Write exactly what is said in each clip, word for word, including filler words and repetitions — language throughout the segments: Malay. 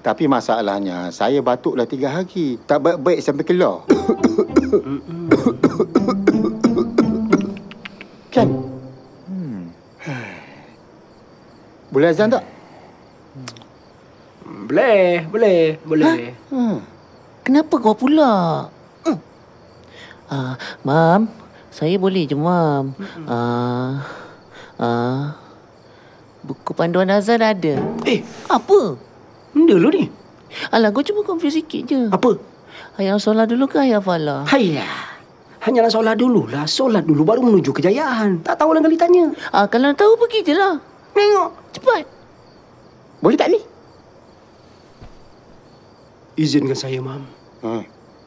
Tapi masalahnya, saya batuk dah tiga hari. Tak baik-baik sampai keluar. Kan? Hmm. Boleh azan tak? Boleh, boleh, boleh. Ha? Hmm. Kenapa kau pula? Hmm. Uh, Mam, saya boleh je, Mam. Ah, uh, uh, buku panduan azan ada. Eh, apa? Benda lu ni. Alah, kau cuma confuse sikit je. Apa? Ayat solat dulu ke ayat falah? Haylah. Hanyalah solat dululah. Solat dulu baru menuju kejayaan. Tak tahu lain kali tanya. Ah, kalau nak tahu pergi je lah. Tengok. Cepat. Boleh tak ni? Izinkan saya, Mam. Ha.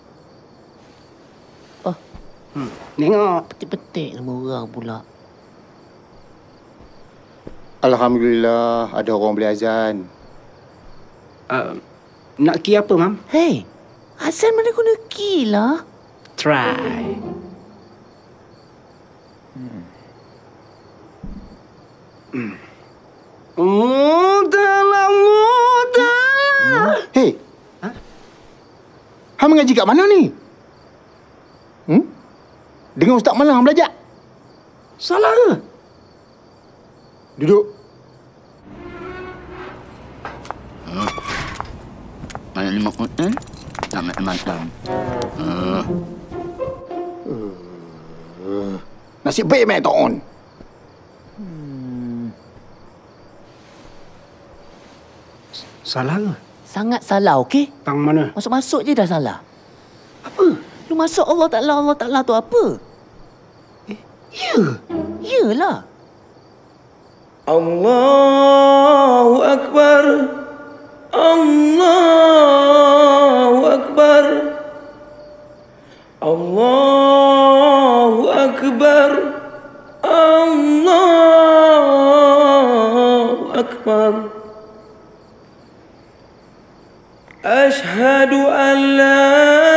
Oh. Hmm. Tengok. Petik-petik nama orang pula. Alhamdulillah, ada orang boleh azan. Uh, nak key apa, Mam? Hei, azan mana guna key lah? Try. Hmm. Hmm. Mudah mudah. Hei. Ha? Hang mengaji kat mana ni? Hmm? Dengan Ustaz mana hang belajar? Salah ke? Duduk. Hmm. Mana lima kutan? Tak macam-macam. Hmm. Uh, nasib baik main tak on. Hmm. Salah ke? Sangat salah, okey? Tang mana? Masuk-masuk je dah salah. Apa? Lu masuk Allah Ta'ala, Allah Ta'ala tu apa? Eh, ya? Yalah. Allahu Akbar. Allahu Akbar. Allahu Akbar. Allahu Akbar. Ashhadu an la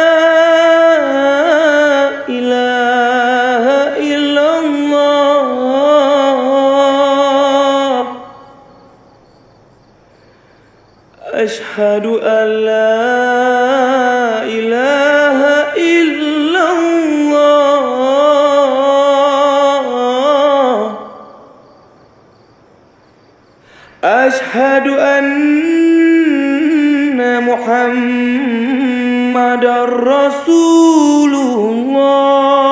ilaha illallah. Ashhadu an la ilaha illallah. Ashhadu anna Muhammadar Rasulullah.